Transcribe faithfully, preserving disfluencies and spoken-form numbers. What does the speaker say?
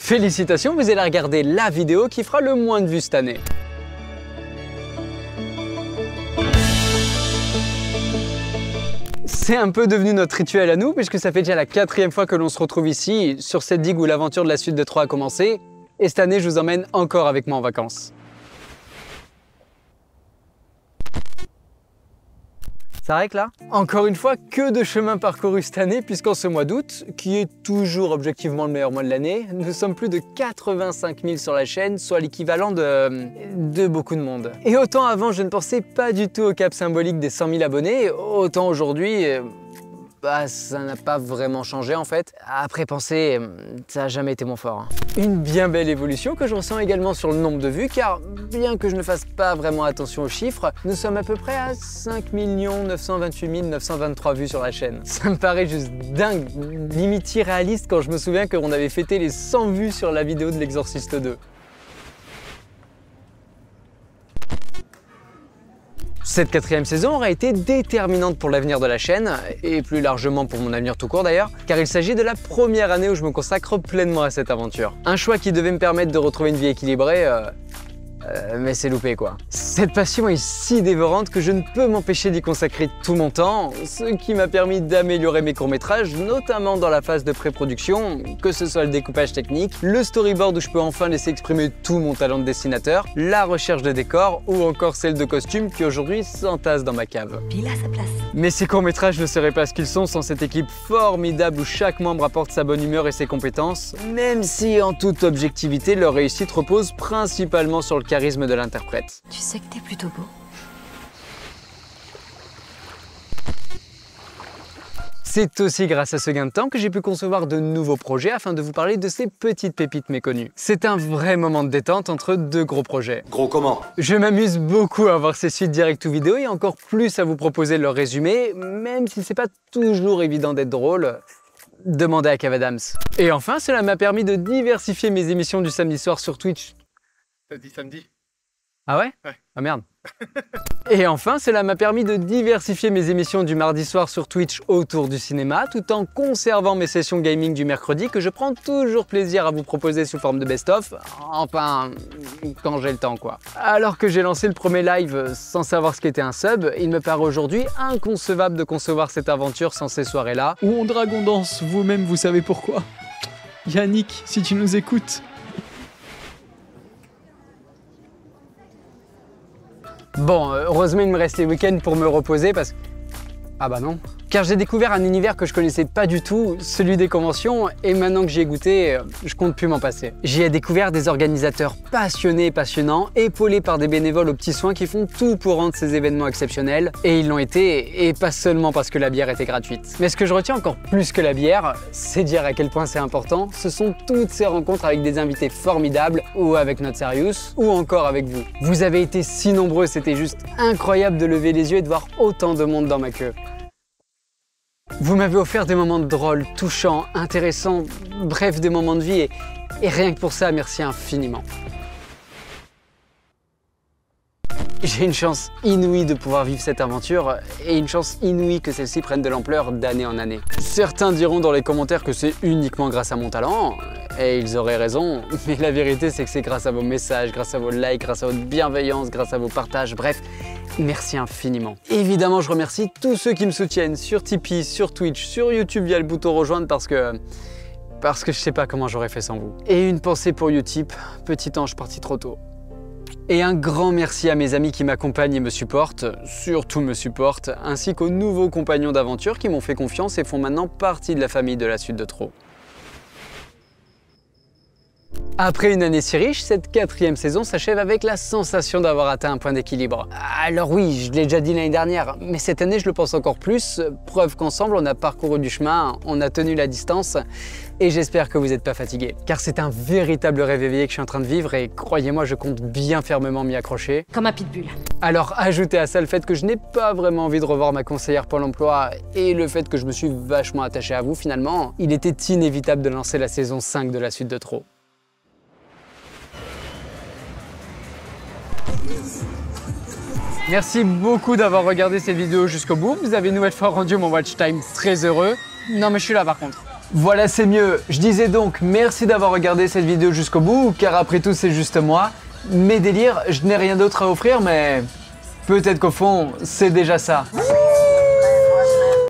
Félicitations, vous allez regarder la vidéo qui fera le moins de vues cette année. C'est un peu devenu notre rituel à nous, puisque ça fait déjà la quatrième fois que l'on se retrouve ici, sur cette digue où l'aventure de la suite de Troyes a commencé. Et cette année, je vous emmène encore avec moi en vacances. Ça s'arrête là? Encore une fois, que de chemin parcouru cette année, puisqu'en ce mois d'août, qui est toujours objectivement le meilleur mois de l'année, nous sommes plus de quatre-vingt-cinq mille sur la chaîne, soit l'équivalent de, de beaucoup de monde. Et autant avant, je ne pensais pas du tout au cap symbolique des cent mille abonnés, autant aujourd'hui, bah, ça n'a pas vraiment changé en fait. Après penser, ça n'a jamais été mon fort. Hein. Une bien belle évolution que je ressens également sur le nombre de vues, car bien que je ne fasse pas vraiment attention aux chiffres, nous sommes à peu près à cinq millions neuf cent vingt-huit mille neuf cent vingt-trois vues sur la chaîne. Ça me paraît juste dingue, limite irréaliste quand je me souviens qu'on avait fêté les cent vues sur la vidéo de l'Exorciste deux. Cette quatrième saison aura été déterminante pour l'avenir de la chaîne, et plus largement pour mon avenir tout court d'ailleurs, car il s'agit de la première année où je me consacre pleinement à cette aventure. Un choix qui devait me permettre de retrouver une vie équilibrée, euh, euh, mais c'est loupé quoi. Cette passion est si dévorante que je ne peux m'empêcher d'y consacrer tout mon temps, ce qui m'a permis d'améliorer mes courts-métrages, notamment dans la phase de pré-production, que ce soit le découpage technique, le storyboard où je peux enfin laisser exprimer tout mon talent de dessinateur, la recherche de décors ou encore celle de costumes qui aujourd'hui s'entassent dans ma cave. Puis il a sa place. Mais ces courts-métrages ne seraient pas ce qu'ils sont sans cette équipe formidable où chaque membre apporte sa bonne humeur et ses compétences, même si en toute objectivité leur réussite repose principalement sur le charisme de l'interprète. Tu sais que t'es plutôt beau. C'est aussi grâce à ce gain de temps que j'ai pu concevoir de nouveaux projets afin de vous parler de ces petites pépites méconnues. C'est un vrai moment de détente entre deux gros projets. Gros comment? Je m'amuse beaucoup à voir ces suites direct ou vidéo et encore plus à vous proposer leur résumé, même si c'est pas toujours évident d'être drôle. Demandez à Kev Adams. Et enfin, cela m'a permis de diversifier mes émissions du samedi soir sur Twitch. T'as dit samedi? Ah ouais? Ouais. Ah merde. Et enfin, cela m'a permis de diversifier mes émissions du mardi soir sur Twitch autour du cinéma, tout en conservant mes sessions gaming du mercredi que je prends toujours plaisir à vous proposer sous forme de best-of, enfin, quand j'ai le temps quoi. Alors que j'ai lancé le premier live sans savoir ce qu'était un sub, il me paraît aujourd'hui inconcevable de concevoir cette aventure sans ces soirées-là. Où on dragon danse, vous-même vous savez pourquoi. Yannick, si tu nous écoutes. Bon, heureusement il me reste les week-ends pour me reposer parce que... Ah bah non. Car j'ai découvert un univers que je connaissais pas du tout, celui des conventions, et maintenant que j'y ai goûté, je compte plus m'en passer. J'y ai découvert des organisateurs passionnés et passionnants, épaulés par des bénévoles aux petits soins qui font tout pour rendre ces événements exceptionnels, et ils l'ont été, et pas seulement parce que la bière était gratuite. Mais ce que je retiens encore plus que la bière, c'est dire à quel point c'est important, ce sont toutes ces rencontres avec des invités formidables, ou avec notre Serious, ou encore avec vous. Vous avez été si nombreux, c'était juste incroyable de lever les yeux et de voir autant de monde dans ma queue. Vous m'avez offert des moments drôles, touchants, intéressants, bref, des moments de vie et, et rien que pour ça, merci infiniment. J'ai une chance inouïe de pouvoir vivre cette aventure et une chance inouïe que celle-ci prenne de l'ampleur d'année en année. Certains diront dans les commentaires que c'est uniquement grâce à mon talent, et ils auraient raison, mais la vérité c'est que c'est grâce à vos messages, grâce à vos likes, grâce à votre bienveillance, grâce à vos partages, bref, merci infiniment. Évidemment, je remercie tous ceux qui me soutiennent sur Tipeee, sur Twitch, sur YouTube via le bouton rejoindre parce que... parce que je sais pas comment j'aurais fait sans vous. Et une pensée pour Utip, petit ange parti trop tôt. Et un grand merci à mes amis qui m'accompagnent et me supportent, surtout me supportent, ainsi qu'aux nouveaux compagnons d'aventure qui m'ont fait confiance et font maintenant partie de la famille de la suite de Troyes. Après une année si riche, cette quatrième saison s'achève avec la sensation d'avoir atteint un point d'équilibre. Alors oui, je l'ai déjà dit l'année dernière, mais cette année je le pense encore plus, preuve qu'ensemble on a parcouru du chemin, on a tenu la distance, et j'espère que vous n'êtes pas fatigués. Car c'est un véritable rêve éveillé que je suis en train de vivre, et croyez-moi, je compte bien fermement m'y accrocher. Comme un pitbull. Alors ajoutez à ça le fait que je n'ai pas vraiment envie de revoir ma conseillère Pôle emploi, et le fait que je me suis vachement attaché à vous finalement, il était inévitable de lancer la saison cinq de la suite de Troyes. Merci beaucoup d'avoir regardé cette vidéo jusqu'au bout. Vous avez une nouvelle fois rendu mon watch time très heureux. Non mais je suis là par contre. Voilà, c'est mieux. Je disais donc merci d'avoir regardé cette vidéo jusqu'au bout, car après tout c'est juste moi. Mes délires, je n'ai rien d'autre à offrir, mais peut-être qu'au fond, c'est déjà ça.